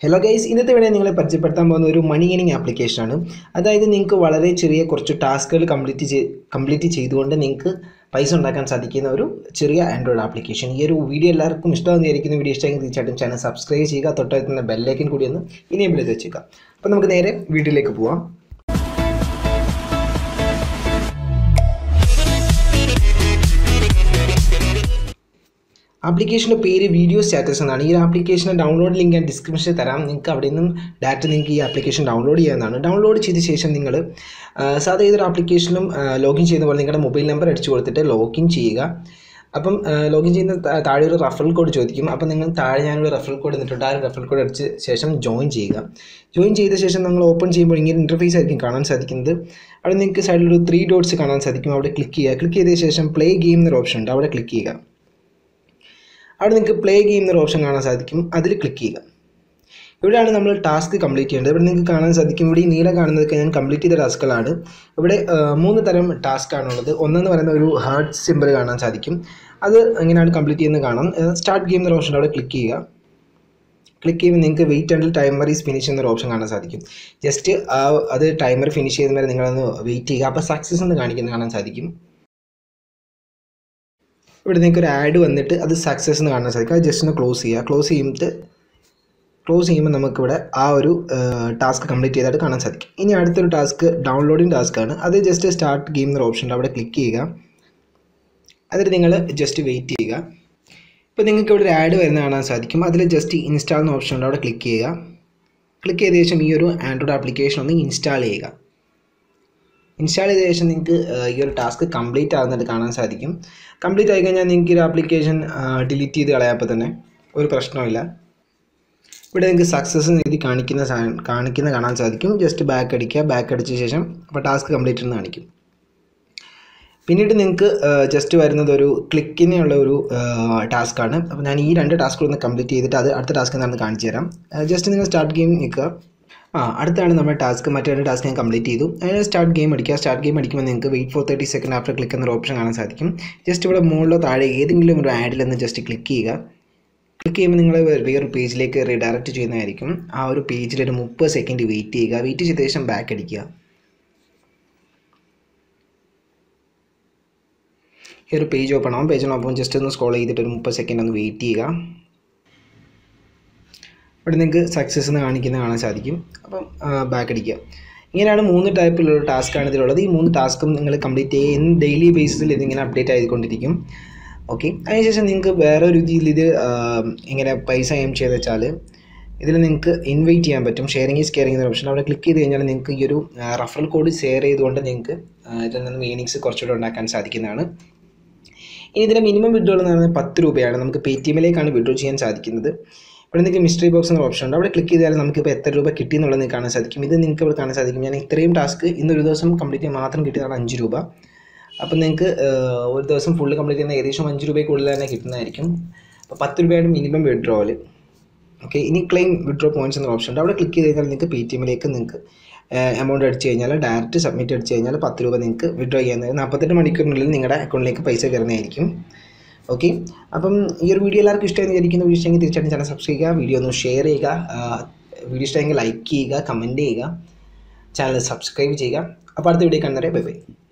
Hello guys, ഇന്നത്തെ video നിങ്ങളെ പരിചയപ്പെടുത്താൻ പോകുന്ന ഒരു മണി ഏണിംഗ് ആപ്ലിക്കേഷനാണ്. അതായത് നിങ്ങൾക്ക് വളരെ ചെറിയ കുറച്ച് ടാസ്കുകൾ കംപ്ലീറ്റ് ചെയ്തുകൊണ്ട് നിങ്ങൾക്ക് പൈസ ഉണ്ടാക്കാൻ സാധിക്കുന്ന ഒരു ചെറിയ ആൻഡ്രോയിഡ് ആപ്ലിക്കേഷൻ. ഈ ഒരു വീഡിയോ എല്ലാവർക്കും ഇഷ്ടമാണെന്ന് വിചാരിക്കുന്ന. വീഡിയോ ഇഷ്ടമെങ്കിൽ തീർച്ചയായിട്ടും ചാനൽ സബ്സ്ക്രൈബ് ചെയ്യുക, തൊട്ടടുത്തുള്ള ബെല്ലൈക്കൻ കൂടി ഒന്ന് ഇനേബിൾ ചെയ്ത് വെച്ചേക്കുക. അപ്പോൾ നമുക്ക് നേരെ വീഡിയോയിലേക്ക് പോവാം. ആപ്ലിക്കേഷൻ്റെ പേര് വീഡിയോ സ്റ്റാറ്റസ് എന്നാണ്. ഈ ആപ്ലിക്കേഷൻ്റെ ഡൗൺലോഡ് ലിങ്ക് ഞാൻ ഡിസ്ക്രിപ്ഷനിൽ തരാം. നിങ്ങൾക്ക് അവിടെ നിന്നും ഡയറക്റ്റ് നിങ്ങൾക്ക് ഈ ആപ്ലിക്കേഷൻ ഡൗൺലോഡ് ചെയ്യാവുന്നതാണ്. ഡൗൺലോഡ് ചെയ്ത ശേഷം നിങ്ങൾ സാധാരണ ഏതൊരു ആപ്ലിക്കേഷനും ലോഗിൻ ചെയ്യുന്ന പോലെ നിങ്ങളുടെ മൊബൈൽ നമ്പർ അടിച്ചു കൊടുത്തിട്ട് ലോഗിൻ ചെയ്യുക. അപ്പം ലോഗിൻ ചെയ്യുന്ന താഴെ ഒരു റെഫറൽ കോഡ് ചോദിക്കും. അപ്പം നിങ്ങൾ താഴെ ഞാനൊരു റെഫറൽ കോഡ് എന്നിട്ടുണ്ട്. ആ ഒരു റെഫറൽ കോഡ് അടിച്ച ശേഷം ജോയിൻ ചെയ്യുക. ജോയിൻ ചെയ്ത ശേഷം നിങ്ങൾ ഓപ്പൺ ചെയ്യുമ്പോൾ ഇങ്ങനെ ഇൻ്റർഫേസ് ആയിരിക്കും കാണാൻ സാധിക്കുന്നത്. അവിടെ നിങ്ങൾക്ക് സൈഡിലൊരു 3 ഡോട്ട്സ് കാണാൻ സാധിക്കും. അവിടെ ക്ലിക്ക് ചെയ്യുക. ക്ലിക്ക് ചെയ്ത ശേഷം പ്ലേ ഗെയിം എന്നൊരു ഓപ്ഷൻ ഉണ്ട്. അവിടെ ക്ലിക്ക് ചെയ്യുക. അവിടെ നിങ്ങൾക്ക് പ്ലേ ഗെയിം എന്നൊരു ഓപ്ഷൻ കാണാൻ സാധിക്കും. അതിൽ ക്ലിക്ക് ചെയ്യുക. ഇവിടെയാണ് നമ്മൾ ടാസ്ക് കംപ്ലീറ്റ് ചെയ്യേണ്ടത്. ഇവിടെ നിങ്ങൾക്ക് കാണാൻ സാധിക്കും. ഇവിടെ ഈ നീല കാണുന്നതൊക്കെ ഞാൻ കംപ്ലീറ്റ് ചെയ്ത ടാസ്കുകളാണ്. ഇവിടെ 3 തരം ടാസ്ക് ആണുള്ളത്. ഒന്നെന്ന് പറയുന്ന ഒരു ഹാർട്ട് സിമ്പിൾ കാണാൻ സാധിക്കും. അത് എങ്ങനെയാണ് കംപ്ലീറ്റ് ചെയ്യുന്നത് കാണാം. സ്റ്റാർട്ട് ഗെയിം എന്നൊരു ഓപ്ഷൻ അവിടെ ക്ലിക്ക് ചെയ്യുക. ക്ലിക്ക് ചെയ്യുമ്പോൾ നിങ്ങൾക്ക് wait until timer is finish എന്നൊരു ഓപ്ഷൻ കാണാൻ സാധിക്കും. ജസ്റ്റ് അത് ടൈമർ ഫിനിഷ് ചെയ്യുന്ന വരെ നിങ്ങളൊന്ന് വെയിറ്റ് ചെയ്യുക. അപ്പോൾ സക്സസ് എന്ന് കാണിക്കുന്നത് കാണാൻ സാധിക്കും. ഇവിടെ നിങ്ങൾക്ക് ഒരു ആഡ് വന്നിട്ട് അത് സക്സസ് എന്ന് കാണാൻ സാധിക്കും. അത് ജസ്റ്റ് ഒന്ന് ക്ലോസ് ചെയ്യുക. ക്ലോസ് ചെയ്യുമ്പോൾ നമുക്കിവിടെ ആ ഒരു ടാസ്ക് കംപ്ലീറ്റ് ചെയ്തായിട്ട് കാണാൻ സാധിക്കും. ഇനി അടുത്തൊരു ടാസ്ക് ഡൗൺലോഡിങ് ടാസ്ക്കാണ്. അത് ജസ്റ്റ് സ്റ്റാർട്ട് ഗെയിം എന്നൊരു ഓപ്ഷൻ ഉണ്ട്. അവിടെ ക്ലിക്ക് ചെയ്യുക. അതിൽ നിങ്ങൾ ജസ്റ്റ് വെയിറ്റ് ചെയ്യുക. ഇപ്പോൾ നിങ്ങൾക്ക് ഇവിടെ ഒരു ആഡ് വരുന്ന കാണാൻ സാധിക്കും. അതിൽ ജസ്റ്റ് ഇൻസ്റ്റാൾ എന്ന ഓപ്ഷൻ ഉണ്ട്. അവിടെ ക്ലിക്ക് ചെയ്യുക. ക്ലിക്ക് ചെയ്ത ശേഷം ഈ ഒരു ആൻഡ്രോയിഡ് ആപ്ലിക്കേഷൻ ഒന്ന് ഇൻസ്റ്റാൾ ചെയ്യുക. ഇൻസ്റ്റാൾ ചെയ്ത ശേഷം നിങ്ങൾക്ക് ഈ ഒരു ടാസ്ക് കംപ്ലീറ്റ് ആകുന്നതായിട്ട് കാണാൻ സാധിക്കും. കംപ്ലീറ്റ് ആയി കഴിഞ്ഞാൽ നിങ്ങൾക്ക് ഈ ഒരു ആപ്ലിക്കേഷൻ ഡിലീറ്റ് ചെയ്ത് കളയാപ്പോൾ തന്നെ ഒരു പ്രശ്നമില്ല. ഇവിടെ നിങ്ങൾക്ക് സക്സസ് എഴുതി കാണിക്കുന്ന കാണാൻ സാധിക്കും. ജസ്റ്റ് ബാക്ക് അടിക്കുക. ബാക്ക് അടിച്ച ശേഷം അപ്പോൾ ടാസ്ക് കംപ്ലീറ്റ് എന്ന് കാണിക്കും. പിന്നീട് നിങ്ങൾക്ക് ജസ്റ്റ് വരുന്നത് ഒരു ക്ലിക്കിനുള്ള ഒരു ടാസ്ക്കാണ്. അപ്പോൾ ഞാൻ ഈ 2 ടാസ്കുകളൊന്ന് കംപ്ലീറ്റ് ചെയ്തിട്ട് അത് അടുത്ത ടാസ്ക് എന്താണെന്ന് കാണിച്ചു തരാം. ജസ്റ്റ് നിങ്ങൾ സ്റ്റാർട്ട് ഗെയിം നിൽക്കുക. അടുത്താണ് നമ്മുടെ ടാസ്ക്. മറ്റേ 2 ടാസ്ക് ഞാൻ കംപ്ലീറ്റ് ചെയ്തു. അതിന് സ്റ്റാർട്ട് ഗെയിം അടിക്കുക. സ്റ്റാർട്ട് ഗെയിം അടിക്കുമ്പോൾ നിങ്ങൾക്ക് wait for 30 second after click എന്നൊരു ഓപ്ഷൻ കാണാൻ സാധിക്കും. ജസ്റ്റ് ഇവിടെ മുകളിലോ താഴെ ഏതെങ്കിലും ഒരു ആഡിലൊന്ന് ജസ്റ്റ് ക്ലിക്ക് ചെയ്യുക. ക്ലിക്ക് ചെയ്യുമ്പോൾ നിങ്ങൾ വേറൊരു പേജിലേക്ക് റീഡയറക്റ്റ് ചെയ്യുന്നതായിരിക്കും. ആ ഒരു പേജിൽ ഒരു 30 സെക്കൻഡ് വെയിറ്റ് ചെയ്യുക. വെയിറ്റ് ചെയ്ത ശേഷം ബാക്ക് അടിക്കുക. ഈ ഒരു പേജ് ഓപ്പൺ ആവും. പേജ് ഓപ്പൺ ജസ്റ്റ് ഒന്ന് സ്ക്രോൾ ചെയ്തിട്ട് ഒരു 30 സെക്കൻഡ് ഒന്ന് വെയിറ്റ് ചെയ്യുക. ഇവിടെ നിങ്ങൾക്ക് സക്സസ് എന്ന് കാണിക്കുന്നത് കാണാൻ സാധിക്കും. അപ്പം ബാക്ക് അടിക്കുക. ഇങ്ങനെയാണ് 3 ടൈപ്പിലുള്ള ടാസ്ക്കാണ് ഇതിലുള്ളത്. ഈ 3 ടാസ്കും നിങ്ങൾ കംപ്ലീറ്റ് ചെയ്യുന്ന ഡെയിലി ബേസിസിൽ ഇതിങ്ങനെ അപ്ഡേറ്റ് ആയിക്കൊണ്ടിരിക്കും. ഓക്കെ, അതിനുശേഷം നിങ്ങൾക്ക് വേറെ ഒരു രീതിയിൽ ഇത് ഇങ്ങനെ പൈസ എയിം ചെയ്ത് വെച്ചാൽ ഇതിൽ നിങ്ങൾക്ക് ഇൻവൈറ്റ് ചെയ്യാൻ പറ്റും. ഷെയറിംഗ് ഈസ് കെയറിംഗ് എന്ന ഓപ്ഷൻ അവിടെ ക്ലിക്ക് ചെയ്ത് കഴിഞ്ഞാൽ നിങ്ങൾക്ക് ഈ ഒരു റഫറൽ കോഡ് ഷെയർ ചെയ്തുകൊണ്ട് നിങ്ങൾക്ക് ഇതിൽ നിന്ന് ഏർണിങ്സ് കുറച്ചുകൂടെ ഉണ്ടാക്കാൻ സാധിക്കുന്നതാണ്. ഇനി ഇതിൻ്റെ മിനിമം വിഡ്രോൾ എന്ന് പറയുന്നത് 10 രൂപയാണ്. നമുക്ക് പേടിഎമ്മിലേക്കാണ് വിഡ്രോ ചെയ്യാൻ സാധിക്കുന്നത്. ഇവിടെ നിങ്ങൾക്ക് മിസ്റ്ററി ബോക്സ് എന്ന ഓപ്ഷൻ ഉണ്ട്. അവിടെ ക്ലിക്ക് ചെയ്താൽ നമുക്കിപ്പോൾ എത്ര രൂപ കിട്ടി എന്നുള്ളത് നിങ്ങൾക്ക് കാണാൻ സാധിക്കും. ഇത് നിങ്ങൾക്ക് ഇവിടെ കാണാൻ സാധിക്കും. ഞാൻ ഇത്രയും ടാസ്ക് ഇന്നൊരു ദിവസം കംപ്ലീറ്റ് ചെയ്യാൻ മാത്രം കിട്ടിയതാണ് 5 രൂപ. അപ്പം നിങ്ങൾക്ക് ഒരു ദിവസം ഫുള്ള് കംപ്ലീറ്റ് ചെയ്യുന്ന ഏകദേശം 5 രൂപയ്ക്ക് കൂടുതൽ തന്നെ കിട്ടുന്നതായിരിക്കും. അപ്പോൾ 10 രൂപയാണ് മിനിമം വിഡ്രോവൽ. ഓക്കെ, ഇനി ക്ലെയിം വിഡ്രോ പോയിൻറ്റ്സ് എന്ന ഓപ്ഷൻ ഉണ്ട്. അവിടെ ക്ലിക്ക് ചെയ്ത് കഴിഞ്ഞാൽ നിങ്ങൾക്ക് പേടിഎമ്മിലേക്ക് നിങ്ങൾക്ക് എമൗണ്ട് അടിച്ച് കഴിഞ്ഞാൽ ഡയറക്റ്റ് സബ്മിറ്റ് അടിച്ച് കഴിഞ്ഞാൽ 10 രൂപ നിങ്ങൾക്ക് വിഡ്രോ ചെയ്യാൻ 48 മണിക്കൂറിനുള്ളിൽ നിങ്ങളുടെ അക്കൗണ്ടിലേക്ക് പൈസ കയറുന്നതായിരിക്കും. ഓക്കെ, അപ്പം ഈ ഒരു വീഡിയോ എല്ലാവർക്കും ഇഷ്ടമെന്ന് വിചാരിക്കുന്ന. വീഡിയോ ഇഷ്ടമെങ്കിൽ തീർച്ചയായിട്ടും ചാനൽ സബ്സ്ക്രൈബ് ചെയ്യുക. വീഡിയോ ഒന്ന് ഷെയർ ചെയ്യുക. വീഡിയോ ഇഷ്ടമെങ്കിൽ ലൈക്ക് ചെയ്യുക, കമൻറ്റ് ചെയ്യുക, ചാനൽ സബ്സ്ക്രൈബ് ചെയ്യുക. അപ്പോൾ അടുത്ത വീഡിയോ കാണുന്നവരെ ബൈ ബൈ.